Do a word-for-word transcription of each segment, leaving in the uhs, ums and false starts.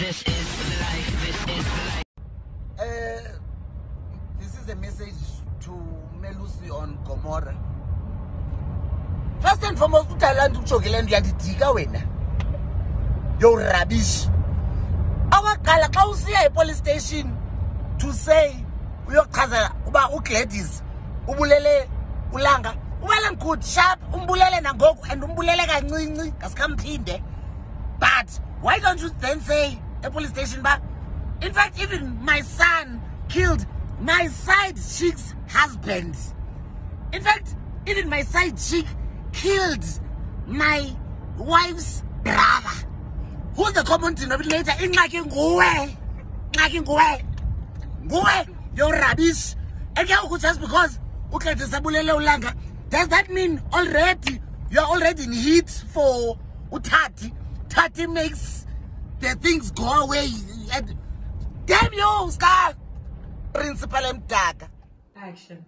This is life. This is life. Uh, this is a message to Melusi on Gomorrah. First and foremost, uThailand uJogiland uyadidika wena. You're rubbish. Our kala xa usiya police station to say uyochaza uba uGladys ubulele ulanga. Well good, sharp, umbulele nangoku and umbulele kancinci asikamphinde. But why don't you then say a police station ba? In fact, even my son killed my side chick's husband. In fact, even my side chick killed my wife's brother. Who's the common denominator? Ingxaki nguwe. Ingxaki nguwe. Nguwe, you're rubbish. And just because uGladys abulele ulanga, does that mean already you're already in heat for uThati? Thati makes the things go away. And damn you, Scar! Principal Mtaka. Action.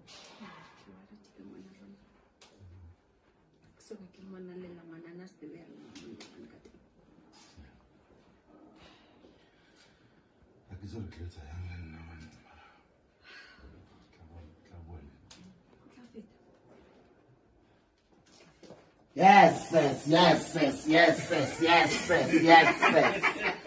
Yes, yes, yes, yes, yes, yes, yes, yes, yes, yes.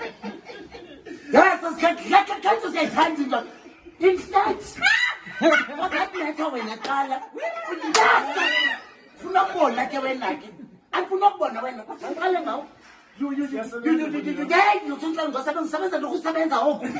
Yes, yes, can't can't you say time? Instead, for that matter, when I call it, yes, for no more like you when like it, and for no more when I'm calling out. You, you, you, you, you, you, you, you think I'm going to seven and who seven are open.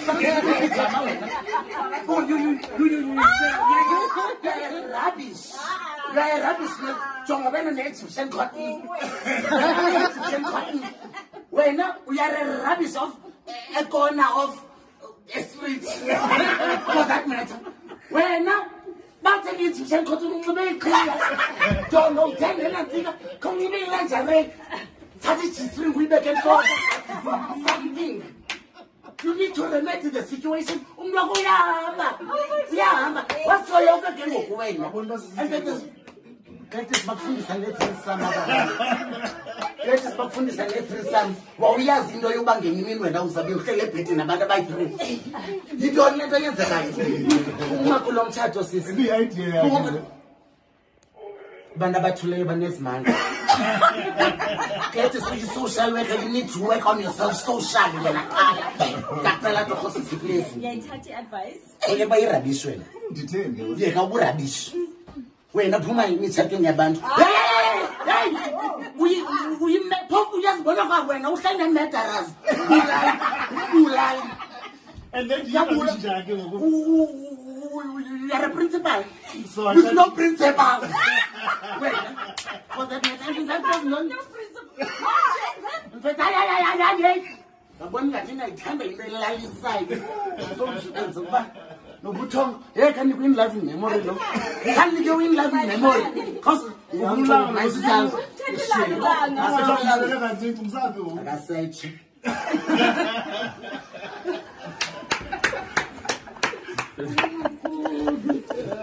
Oh, you, you, you, you, you, you, rubbish. You are rubbish. John, when an Egyptian cotton. Egyptian cotton. When we are a rubbish of a corner of a street. For that matter. When now, but an Egyptian cotton will be clear. Don't know, ten and think, come in and say, we back and forth. Something. You need to relate to the situation. What's your yoga can walk away? And that is that is Macfundis and letting some other. That is Macfundis and letting some. Well, we are in the banking in when I was a bit celebrating about the bike. You don't let the answer. Maculum Chatos is the idea. Bandabatule Banesman. Get to social worker, you need to work on yourself socially. That's a lot of hospital. Yeah, Thati advice. Hey, by rubbish. Yeah, no rubbish. When a woman is checking your band. Hey, we we met Popu just one of our when I was kind of met us. You lie. And then you you are a principal. So you no principal. Wait, for the matter, that was no principal. But I, I, I, I, I, one that in a time in the line side. No, but Tom, here can you win love in memory? Can you go in love in memory? Because you don't know myself. I said, I said,